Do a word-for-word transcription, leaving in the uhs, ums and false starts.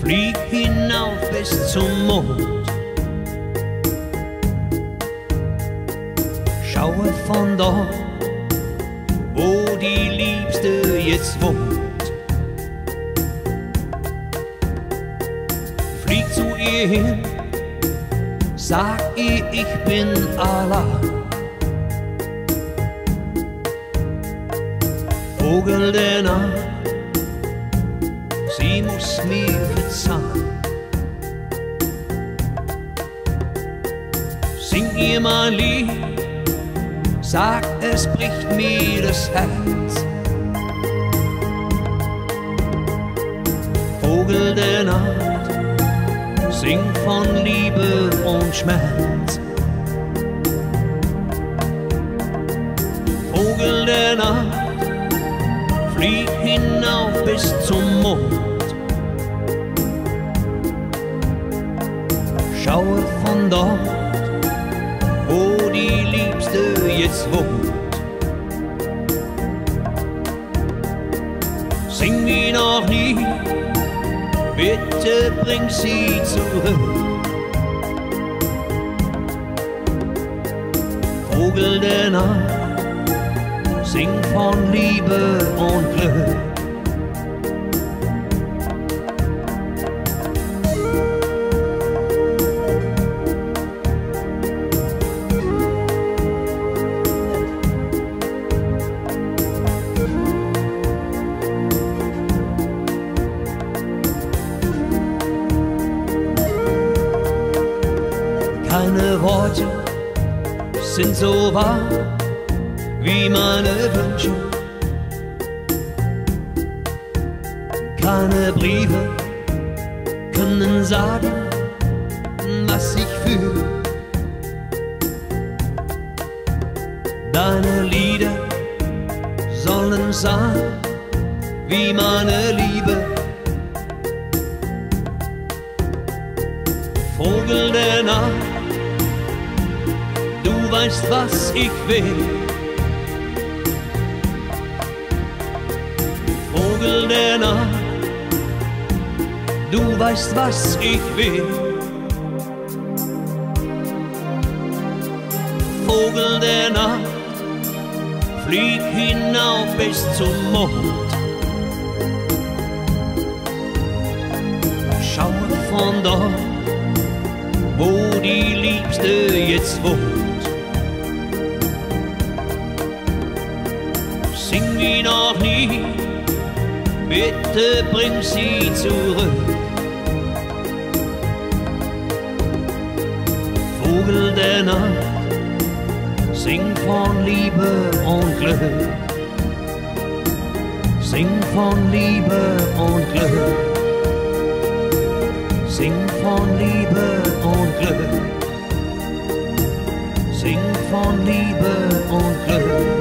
flieg hinauf bis zum Mond. Schaue von dort, wo die Liebste jetzt wohnt. Flieg zu ihr hin, sag ihr, ich bin allein. Vogel der Nacht, sie muss mir verzeihen. Sing ihr mein Lied, sag, es bricht mir das Herz. Vogel der Nacht, sing von Liebe und Schmerz. Vogel der Nacht, flieg hinauf bis zum Mond. Schaue von dort, wo die Liebste jetzt wohnt. Sing wie noch nie, bitte bring sie zurück. Vogel der Nacht, sing von Liebe und Glück. Keine Worte sind so wahr wie meine Wünsche. Keine Briefe können sagen, was ich fühle. Deine Lieder sollen sein wie meine Liebe. Vogel der Nacht, du weißt, was ich will. Vogel der Nacht, du weißt, was ich will. Vogel der Nacht, flieg hinauf bis zum Mond. Schaue von dort, wo die Liebste jetzt wohnt. Sing wie noch nie, bitte bring sie zurück. Vogel der Nacht, sing von Liebe und Glück. Sing von Liebe und Glück. Sing von Liebe und Glück. Sing von Liebe und Glück.